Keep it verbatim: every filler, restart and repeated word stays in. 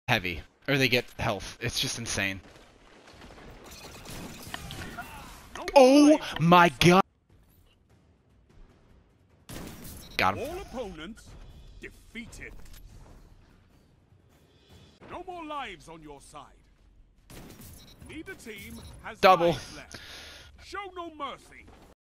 heavy. Or they get health. It's just insane. Oh my god! Got him. All opponents defeated. No more lives on your side. Neither team has Double. lives left. Show no mercy.